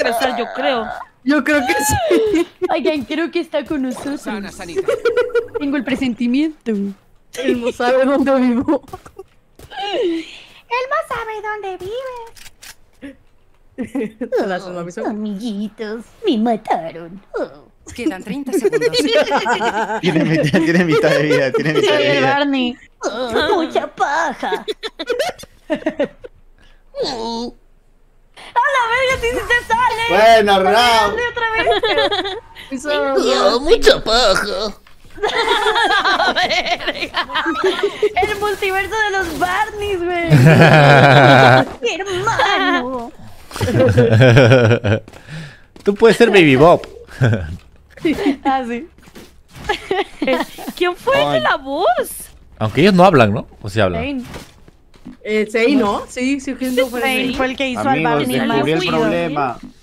regresar, yo creo. Yo creo que sí. Oigan, creo que está con nosotros. Sana sanidad. Tengo el presentimiento. Él no sabe dónde vivo. Él no sabe dónde vive. Amiguitos, me mataron. Quedan 30 segundos. Tiene mitad de vida, tiene mitad Soy de el vida. Barney. Mucha paja. ¡A la verga, sí te sale! Bueno, Raúl. Dale otra vez. Mucha paja. ¡A verga! El multiverso de los Barneys, güey. Hermano. Tú puedes ser Baby Bob. Ah, sí. ¿Quién fue el de la voz? Aunque ellos no hablan, ¿no? O sí hablan. Zane. Zane, ¿no? Sí, sí, gente fue Zane Zane. fue el que hizo al Amigos, Barney más descubrí el chido. problema.